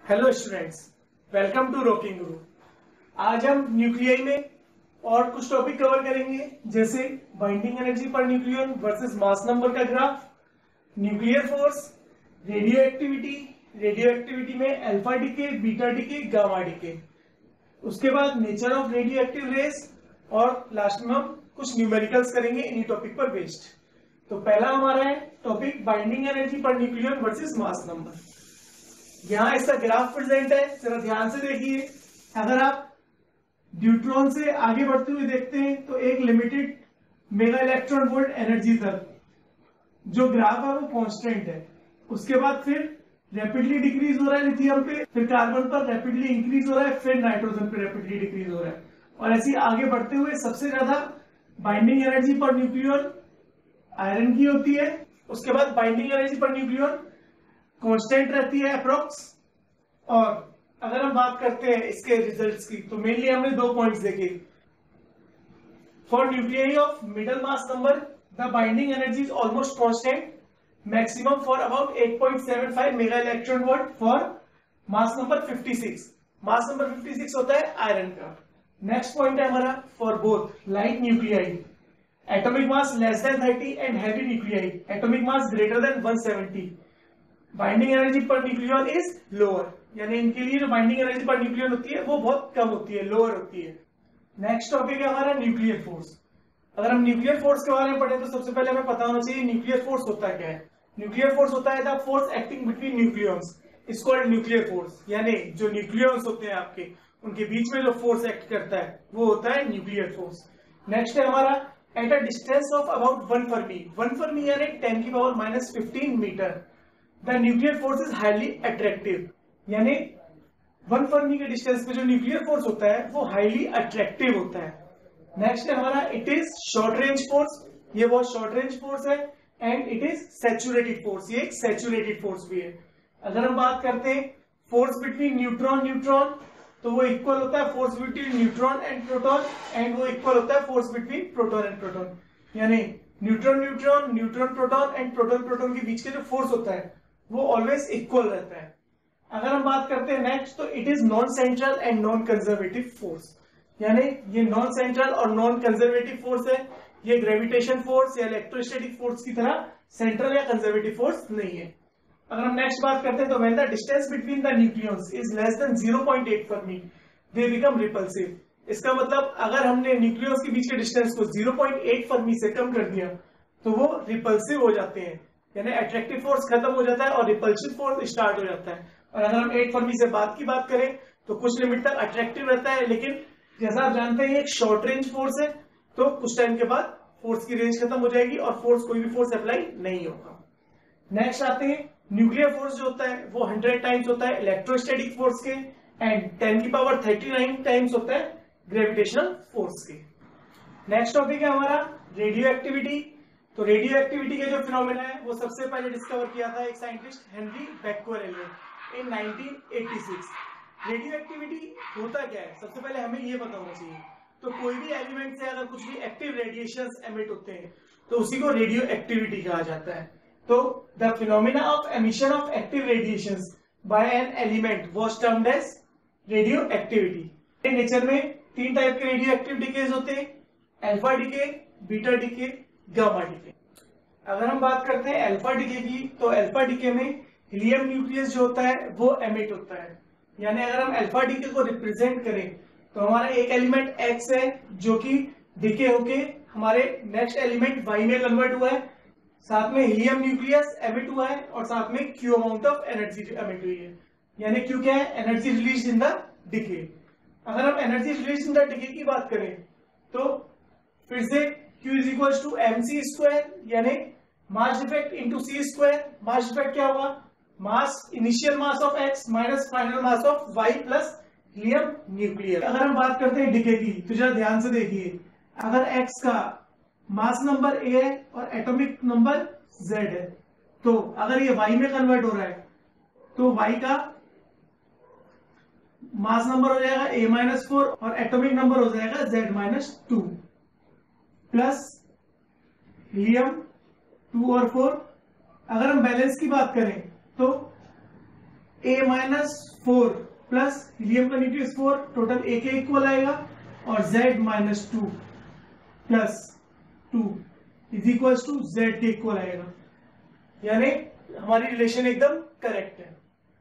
Hello students, welcome to rocking guru. आज हम nuclei में और कुछ टॉपिक कवर करेंगे, जैसे binding energy per nucleon versus mass number का graph, nuclear force, radio activity में alpha decay, beta decay, gamma decay, उसके बाद nature of radio active rays और लास्ट में हम कुछ न्यूमेरिकल्स करेंगे इन्हीं टॉपिक पर बेस्ड। तो पहला हमारा है topic binding energy per nucleon versus mass number. यहां इसका ग्राफ प्रेजेंट है, जरा ध्यान से देखिए। अगर आप न्यूट्रॉन से आगे बढ़ते हुए देखते हैं तो एक limited mega electron volt energy तक जो ग्राफ है वो कांस्टेंट है। उसके बाद फिर रैपिडली डिक्रीज हो रहा है लिथियम पे, फिर कार्बन पर रैपिडली इंक्रीज हो रहा है, फिर नाइट्रोजन पे रैपिडली डिक्रीज हो रहा है। और ऐसे आगे बढ़ते हुए सबसे ज्यादा binding energy per nucleon iron की होती है। उसके बाद binding energy per nucleon constant रहती है अप्रोक्स। और अगर हम बात करते हैं इसके रिजल्ट्स की, तो मेनली हमने दो पॉइंट्स देखे। For nuclei of middle mass number the binding energy is almost constant, maximum for about 8.75 mega electron volt. For mass number 56, mass number 56 होता है आयरन का। नेक्स्ट पॉइंट है हमारा for both light nuclei, atomic mass less than 30 and heavy nuclei atomic mass greater than 170, binding energy per nucleon is lower, यानी इनके लिए जो binding energy per nucleon होती है वो बहुत कम होती है, लोअर होती है। नेक्स्ट टॉपिक है हमारा न्यूक्लियर फोर्स। अगर हम न्यूक्लियर फोर्स के बारे में पढ़े तो सबसे पहले हमें पता होना चाहिए न्यूक्लियर फोर्स होता क्या है। न्यूक्लियर फोर्स होता है the force acting between nucleons, is called nuclear force. यानी जो न्यूक्लियॉन्स होते हैं आपके, उनके बीच में जो फोर्स एक्ट करता है वो होता है न्यूक्लियर फोर्स। नेक्स्ट है हमारा at a distance of about 1 fermi, 1 fermi यानी 10⁻⁻15 metre, the nuclear force is highly attractive. यानी 1 फर्मी के डिस्टेंस पे जो न्यूक्लियर फोर्स होता है वो हाईली अट्रैक्टिव होता है। नेक्स्ट है हमारा it is short range force, ये बहुत शॉर्ट रेंज फोर्स है। And it is saturated force, ये एक सैचुरेटेड फोर्स भी है। अगर हम बात करते हैं फोर्स बिटवीन न्यूट्रॉन, तो वो इक्वल होता है force between neutron and proton, and वो इक्वल होता है force between proton and proton. यानी न्यूट्रॉन प्रोटॉन एंड प्रोटॉन के बीच का जो फोर्स होता है वो ऑलवेज इक्वल रहता है। अगर हम बात करते हैं नेक्स्ट, तो it is non central and non conservative force, यानी ये नॉन सेंट्रल और नॉन कंजर्वेटिव फोर्स है। ये ग्रेविटेशन फोर्स या इलेक्ट्रोस्टैटिक फोर्स की तरह सेंट्रल या कंजर्वेटिव फोर्स नहीं है। अगर हम नेक्स्ट बात करते हैं तो when the distance between the nucleons is less than 0.8 fermi they become repulsive. इसका मतलब अगर हमने न्यूक्लियॉन्स के बीच के डिस्टेंस को 0.8 फर्मी से कम कर दिया तो वो रिपल्सिव हो जाते हैं, यानी अट्रैक्टिव फोर्स खत्म हो जाता है और रिपल्सिव फोर्स स्टार्ट हो जाता है। और अगर हम 8 फर्मी से बात करें तो कुछ लिमिट तक अट्रैक्टिव रहता है, लेकिन जैसा आप जानते हैं एक शॉर्ट रेंज फोर्स है, तो कुछ टाइम के बाद फोर्स की रेंज खत्म हो जाएगी और कोई भी फोर्स अप्लाई नहीं होगा। नेक्स्ट आते हैं न्यूक्लियर फोर्स जो होता है वो 100 टाइम्स होता है इलेक्ट्रोस्टैटिक फोर्स के, एंड 10⁻39 टाइम्स होता है ग्रेविटेशनल फोर्स के। नेक्स्ट टॉपिक है हमारा रेडियो एक्टिविटी। तो रेडियो एक्टिविटी के जो फिनोमेना है वो सबसे पहले डिस्कवर किया था एक scientist Henri Becquerel in 1986। Radio activity होता क्या है, सबसे पहले हमें ये पता होना चाहिए। तो कोई भी एलिमेंट से अगर कुछ भी एक्टिव रेडिएशंस एमिट होते हैं तो उसी को रेडियो एक्टिविटी कहा जाता है। तो the phenomena of emission of active radiations by an element was termed as radio activity. Nature में 3 टाइप के रेडियो एक्टिव डिकेज होते हैं, alpha decay, beta decay, gamma decay. अगर हम बात करते हैं अल्फा डिके की, तो अल्फा डिके में हीलियम न्यूक्लियस जो होता है वो एमिट होता है। यानी अगर हम अल्फा डिके को रिप्रेजेंट करें तो हमारा एक एलिमेंट एक्स है जो कि डिके होके हमारे नेक्स्ट एलिमेंट वाई में कन्वर्ट हुआ है, साथ में हीलियम न्यूक्लियस एमिट हुआ है और साथ में Q amount of energy emit हुई है। यानी क्यू क्या है, energy release in the decay. अगर हम energy release in the decay की बात करें तो फिर से Q is equal to mc², यानी mass defect into c²। Mass defect क्या होगा, mass initial mass of x minus final mass of y plus helium nucleus. अगर हम बात करते हैं डिके की तो जरा ध्यान से देखिए, अगर x का मास नंबर a है और एटॉमिक नंबर z है, तो अगर ये y में कन्वर्ट हो रहा है तो y का मास नंबर हो जाएगा a-4 और एटॉमिक नंबर हो जाएगा z-2 प्लस हीलियम 2 और 4। अगर हम बैलेंस की बात करें तो A-4 प्लस हीलियम का न्यूक्लियस 4 टोटल A के इक्वल आएगा और Z-2 plus 2 is equal to Z के इक्वल आएगा, यानी हमारी रिलेशन एकदम करेक्ट है।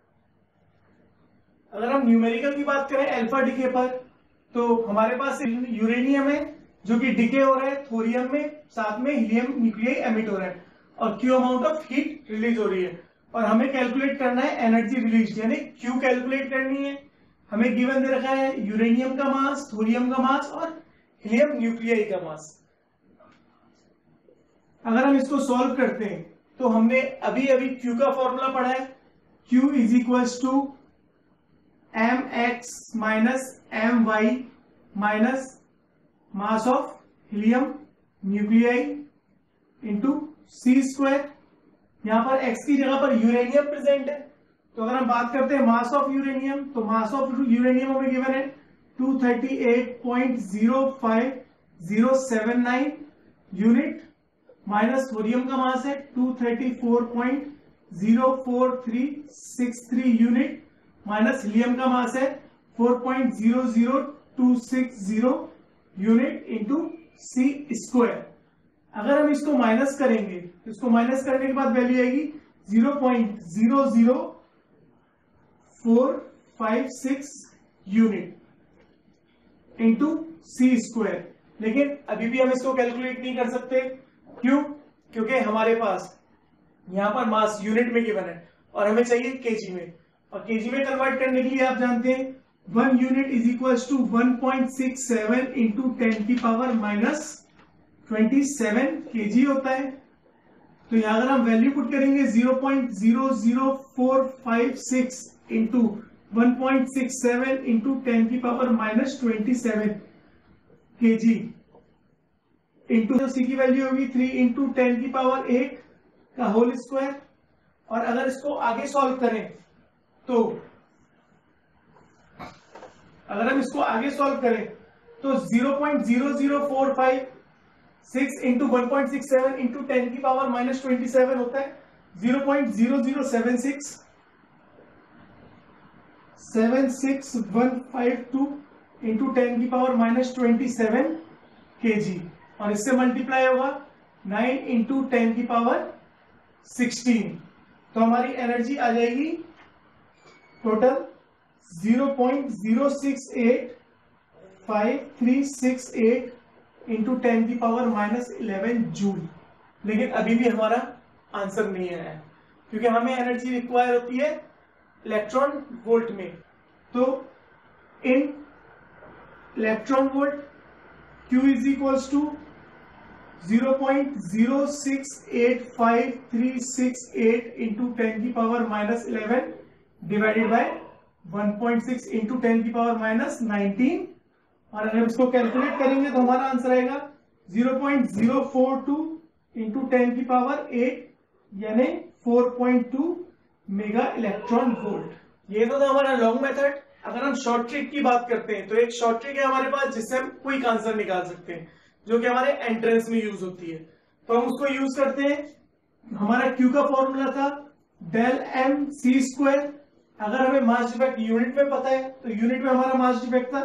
अगर हम न्यूमेरिकल की बात करें अल्फा डिके पर, तो हमारे पास यूरेनियम है जो कि डिके हो रहा है थोरियम में, साथ में हीलियम न्यूक्लियाई एमिट हो रहा है और Q amount of heat release हो रही है और हमें कैलकुलेट करना है एनर्जी रिलीज, यानी क्यू कैलकुलेट करनी है। हमें गिवन दे रखा है यूरेनियम का मास, थोरियम का मास और हीलियम न्यूक्लियाई का मास। अगर हम इसको सॉल्व करते हैं तो हमने अभी अभी क्यू का फॉर्मूला पढ़ा है, Q is equals to mx minus my minus mass of helium nuclei into c²। यहां पर x की जगह पर यूरेनियम प्रेजेंट है, तो अगर हम बात करते हैं मास ऑफ यूरेनियम, तो मास ऑफ यूरेनियम हमें गिवन है 238.05079 यूनिट, माइनस थोरियम का मास है 234.04363 यूनिट, माइनस हीलियम का मास है 4.00260 यूनिट इंटू c²। अगर हम इसको माइनस करेंगे तो इसको माइनस करने के बाद वैल्यू आएगी 0.00456 यूनिट इंटू c²। लेकिन अभी भी हम इसको कैलकुलेट नहीं कर सकते, क्यों? क्योंकि हमारे पास यहां पर मास यूनिट में गिवन है और हमें चाहिए केजी में, और केजी में कन्वर्ट करने के लिए आप जानते हैं 1 unit is equals to 1.67 into 10 की पावर माइनस 27 केजी होता है। तो यहां अगर हम वैल्यू पुट करेंगे 0.00456 इंटू 1.67 इंटू 10 की power minus 27 kg into C की वैल्यू होगी 3 इंटू 10 की पावर 8 का होल स्क्वायर। और अगर इसको आगे सॉल्व करें तो अगर हम इसको आगे सॉल्व करें तो 0.00456 इंटू 1.67 इंटू 10 की पावर माइनस 27 होता है 0.006 इंटू 10 की पावर माइनस 27 केजी, और इससे मल्टीप्लाई होगा 9 इंटू 10 की पावर 16। तो हमारी एनर्जी आ जाएगी टोटल 0.0685368 इंटू 10 की पावर माइनस 11 जूल। लेकिन अभी भी हमारा आंसर नहीं आया है, क्योंकि हमें एनर्जी रिक्वायर होती है इलेक्ट्रॉन वोल्ट में। तो in electron volt Q is equals to 0.0685368 into 10 की power minus 11 divided by 1.6 into 10 की पावर माइनस 19, और अगर इसको कैलकुलेट करेंगे तो हमारा आंसर आएगा 0.042 इंटू 10 की पावर 8 यानी 4.2 मेगा इलेक्ट्रॉन वोल्ट। ये तो था हमारा लॉन्ग मेथड। अगर हम शॉर्ट ट्रिक की बात करते हैं तो एक शॉर्ट ट्रिक है हमारे पास जिससे हम क्विक आंसर निकाल सकते हैं, जो कि हमारे एंट्रेंस में यूज होती है। तो हम उसको यूज करते हैं। हमारा Q का फॉर्मूला था डेल m c²। अगर हमें मास डिफेक्ट यूनिट में पता है तो यूनिट में हमारा मास डिफेक्ट था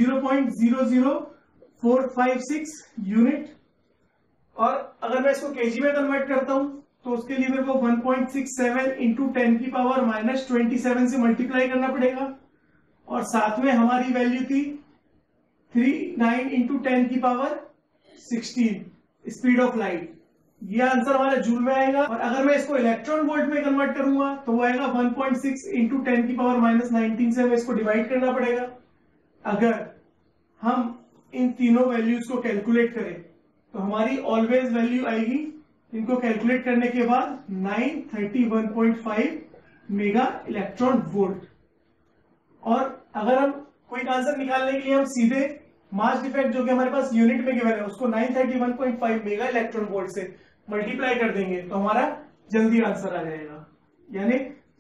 0.00456 यूनिट, और अगर मैं इसको केजी में कन्वर्ट करता हूं तो उसके लिए मेरे को 1.67 इंटू 10 की पावर माइनस 27 से मल्टीप्लाई करना पड़ेगा, और साथ में हमारी वैल्यू थी 39 इंटू 10 की पावर 16 स्पीड ऑफ लाइट। ये आंसर हमारा जूल में आएगा। और अगर मैं इसको इलेक्ट्रॉन वोल्ट में कन्वर्ट करूंगा तो वो आएगा 1.6 इंटू 10 की पावर माइनस 19 से हमें इसको डिवाइड करना पड़ेगा। अगर हम इन तीनों वैल्यूज को कैलकुलेट करें तो हमारी ऑलवेज वैल्यू आएगी, इनको कैलकुलेट करने के बाद 931.5 मेगा इलेक्ट्रॉन वोल्ट। और अगर हम क्विक आंसर निकालने के लिए हम सीधे मास डिफेक्ट जो कि हमारे पास यूनिट में गिवन है उसको 931.5 मेगा इलेक्ट्रॉन वोल्ट से मल्टीप्लाई कर देंगे तो हमारा जल्दी आंसर आ जाएगा, यानी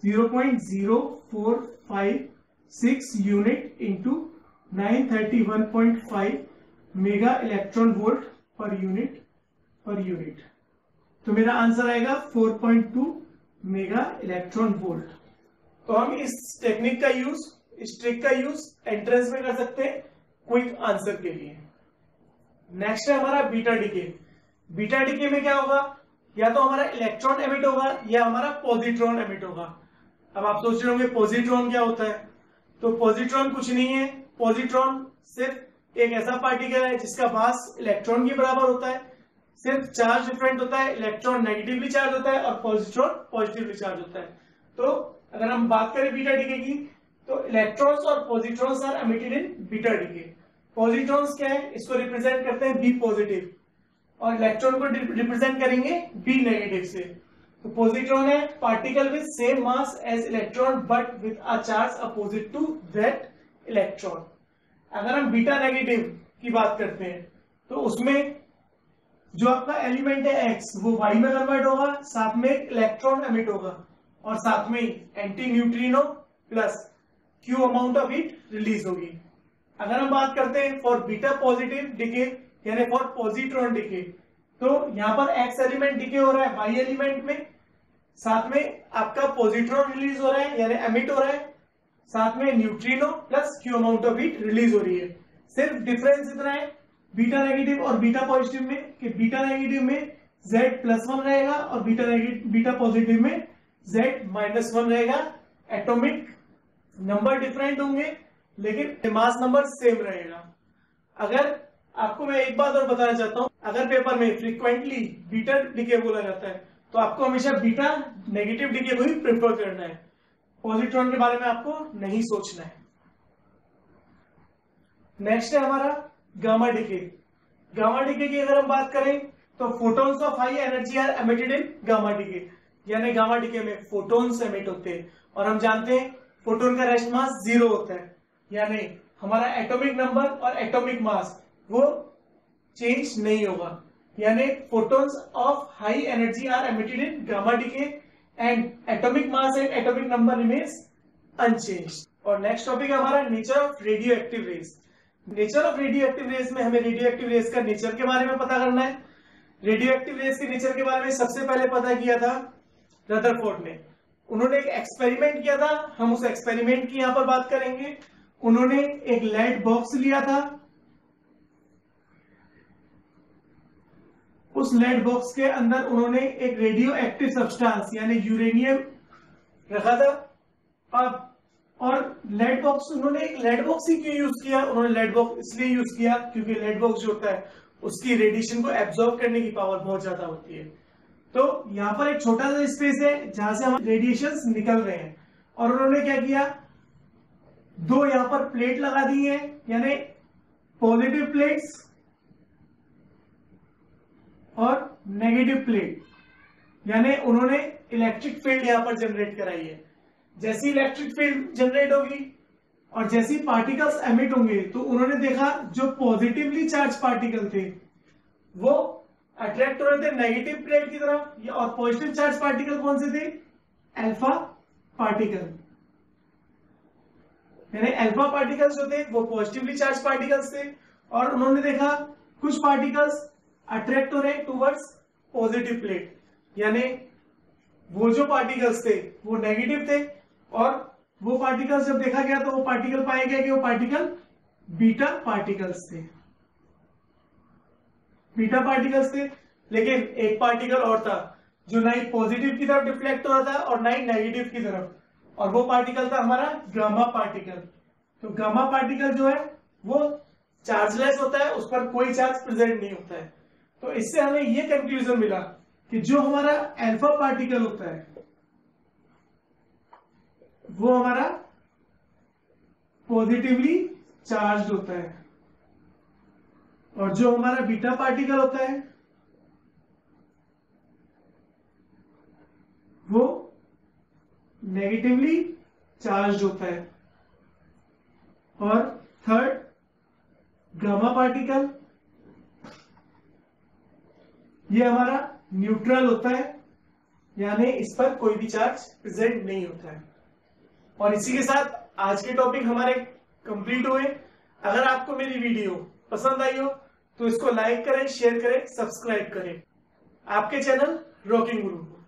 0.0456 unit into 931.5 mega electron volt per unit. तो मेरा आंसर आएगा 4.2 मेगा इलेक्ट्रॉन वोल्ट। तो हम इस टेक्निक का यूज, इस ट्रिक का यूज एंट्रेंस में कर सकते हैं क्विक आंसर के लिए। नेक्स्ट है हमारा बीटा डीके। बीटा डीके में क्या होगा, या तो हमारा इलेक्ट्रॉन एमिट होगा या हमारा पॉजिट्रॉन एमिट होगा। अब आप सोच रहे होंगे पॉजिट्रॉन क्या होता है, तो पॉजिट्रॉन कुछ नहीं है। पॉजिट्रॉन सिर्फ एक ऐसा पार्टिकल है जिसका मास इलेक्ट्रॉन के बराबर होता है, सिर्फ चार्ज डिफरेंट होता है। इलेक्ट्रॉन नेगेटिवली चार्ज होता है और पॉजिट्रॉन पॉजिटिवली चार्ज होता है। तो अगर हम बात करें बीटा डीके की, तो इलेक्ट्रॉन्स और positrons are emitted in beta decay. Positrons क्या है, इसको रिप्रेजेंट करते हैं बी पॉजिटिव, और इलेक्ट्रॉन को रिप्रेजेंट करेंगे बी नेगेटिव से। तो पॉजिट्रॉन है particle with same mass as electron but with a charge opposite to that electron. अगर हम बीटा नेगेटिव की बात करते हैं तो उसमें जो आपका एलिमेंट है एक्स वो वाई में कन्वर्ट होगा, साथ में इलेक्ट्रॉन एमिट होगा और साथ में anti neutrino plus Q amount of heat release होगी। अगर हम बात करते हैं फॉर बीटा पॉजिटिव डिके यानी फॉर पॉजिट्रॉन डिके, तो यहाँ पर एक्स एलिमेंट डिके हो रहा है वाई एलिमेंट में, साथ में आपका पॉजिट्रॉन रिलीज हो रहा है यानी एमिट हो रहा है, साथ में neutrino plus Q amount of heat release हो रही है। सिर्फ डिफरेंस इतना है बीटा नेगेटिव और बीटा पॉजिटिव में कि बीटा नेगेटिव में Z+1 रहेगा और बीटा पॉजिटिव में Z-1 रहेगा। एटॉमिक नंबर डिफरेंट होंगे लेकिन मास नंबर सेम रहेगा। अगर आपको मैं एक बात और बताना चाहता हूं, अगर पेपर में फ्रीक्वेंटली बीटा डीके बोला जाता है तो आपको हमेशा बीटा नेगेटिव डीके को ही प्रेफर करना है, पॉजिट्रॉन के बारे में आपको नहीं सोचना है। नेक्स्ट है हमारा गामा डीके। गामा डीके की अगर हम बात करें तो photons of high energy are emitted in gamma decay, यानी गामा डीके में फोटॉन्स एमिट होते हैं और हम जानते हैं फोटोन का रेस्ट मास 0 होता है, यानी हमारा एटॉमिक नंबर और एटॉमिक मास वो चेंज नहीं होगा, यानी photons of high energy are emitted in gamma decay and atomic mass and atomic number remains unchanged. और नेक्स्ट टॉपिक है हमारा nature of radio active rays. Nature of radio active rays में हमें radioactive rays का nature के बारे में पता करना है। रेडियो एक्टिव रेज के नेचर के बारे में सबसे पहले पता किया था रदरफोर्ड ने। उन्होंने एक एक्सपेरिमेंट किया था, हम उस एक्सपेरिमेंट की यहां पर बात करेंगे। उन्होंने एक लेड बॉक्स लिया था, उस लेड बॉक्स के अंदर उन्होंने एक रेडियो एक्टिव सब्सटेंस यानी यूरेनियम रखा था। अब और लेड बॉक्स, उन्होंने एक लेड बॉक्स ही क्यों यूज किया, उन्होंने लेड बॉक्स इसलिए यूज किया क्योंकि लेड बॉक्स जो होता है उसकी रेडिएशन को एब्जॉर्ब करने की पावर बहुत ज्यादा होती है। तो यहाँ पर एक छोटा सा स्पेस है जहां से हम रेडिएशंस निकल रहे हैं, और उन्होंने क्या किया, दो यहाँ पर प्लेट लगा दी है, यानी पॉजिटिव प्लेट्स और नेगेटिव प्लेट, यानी उन्होंने इलेक्ट्रिक फील्ड यहां पर जनरेट कराई है। जैसी इलेक्ट्रिक फील्ड जनरेट होगी और जैसी पार्टिकल्स एमिट होंगे तो उन्होंने देखा जो पॉजिटिवली चार्ज पार्टिकल थे वो अट्रैक्ट हो रहे थे नेगेटिव प्लेट की तरफ, और पॉजिटिव चार्ज पार्टिकल कौन से थे, अल्फा पार्टिकल, यानी अल्फा पार्टिकल्स जो थे वो पॉजिटिवली चार्ज पार्टिकल्स थे। और उन्होंने देखा कुछ पार्टिकल्स अट्रैक्ट हो रहे हैं टूवर्ड्स पॉजिटिव प्लेट, यानी वो जो पार्टिकल्स थे वो नेगेटिव थे, और वो पार्टिकल्स जब देखा गया तो वो पार्टिकल पाए गए कि वो पार्टिकल बीटा पार्टिकल्स थे, बीटा पार्टिकल्स थे। लेकिन एक पार्टिकल और था जो ना ही पॉजिटिव की तरफ डिफ्लेक्ट हो रहा था और ना ही नेगेटिव की तरफ, और वो पार्टिकल था हमारा गामा पार्टिकल। तो गामा पार्टिकल जो है वो चार्जलेस होता है, उस पर कोई चार्ज प्रेजेंट नहीं होता है। तो इससे हमें ये कंक्लूजन मिला कि जो हमारा अल्फा पार्टिकल होता है वो हमारा पॉजिटिवली चार्ज होता है, और जो हमारा बीटा पार्टिकल होता है वो नेगेटिवली चार्ज होता है। और थर्ड गामा पार्टिकल, ये हमारा न्यूट्रल होता है, यानी इस पर कोई भी चार्ज प्रेजेंट नहीं होता है। और इसी के साथ आज के टॉपिक हमारे कंप्लीट हुए। अगर आपको मेरी वीडियो पसंद आई हो तो इसको लाइक करें, शेयर करें, सब्सक्राइब करें। आपके चैनल रॉकिंग गुरु।